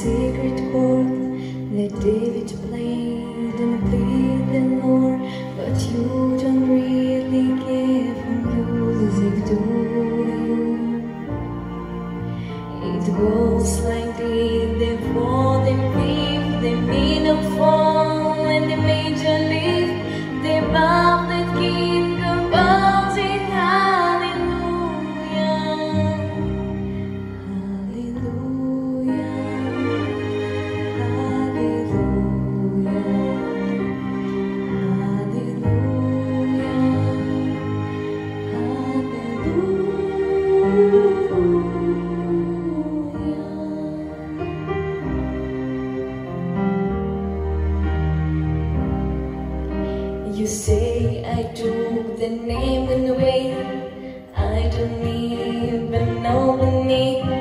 secret chord that David played and plead the Lord, but you don't really care for music, do you? It goes like this: the fourth, the fifth, the middle fall, and the major lift, the above the king composing hallelujah, hallelujah, hallelujah, hallelujah, hallelujah. You say I took the name away, I don't even know the name.